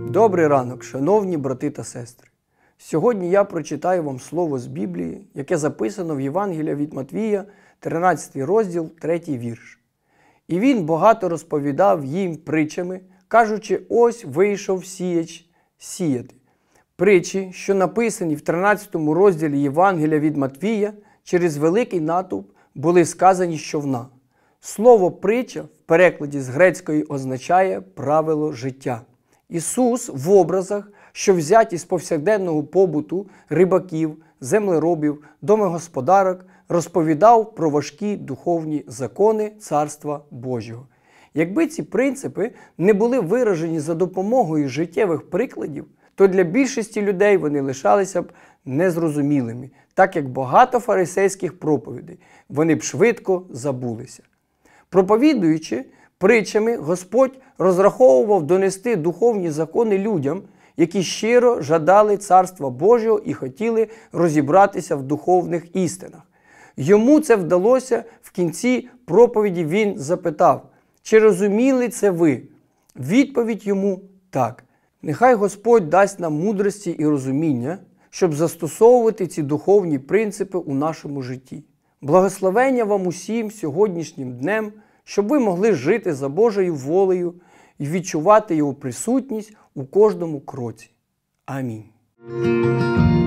Добрий ранок, шановні брати та сестри! Сьогодні я прочитаю вам слово з Біблії, яке записано в Євангелії від Матвія, 13 розділ, 3 вірш. «І він багато розповідав їм притчами, кажучи, ось вийшов сіяч сіяти». Притчі, що написані в 13 розділі Євангелія від Матвія, через великий натовп були сказані з човна. Слово «притча» в перекладі з грецької означає «правило життя». Ісус в образах, що взяті з повсякденного побуту рибаків, землеробів, домогосподарок, розповідав про важкі духовні закони Царства Божого. Якби ці принципи не були виражені за допомогою життєвих прикладів, то для більшості людей вони лишалися б незрозумілими, так як багато фарисейських проповідей вони б швидко забулися. Проповідуючи притчами, Господь розраховував донести духовні закони людям, які щиро жадали Царства Божого і хотіли розібратися в духовних істинах. Йому це вдалося в кінці проповіді. Він запитав: «Чи розуміли це ви?» Відповідь йому – так. Нехай Господь дасть нам мудрості і розуміння, щоб застосовувати ці духовні принципи у нашому житті. Благословення вам усім сьогоднішнім днем, щоб ви могли жити за Божою волею і відчувати Його присутність у кожному кроці. Амінь.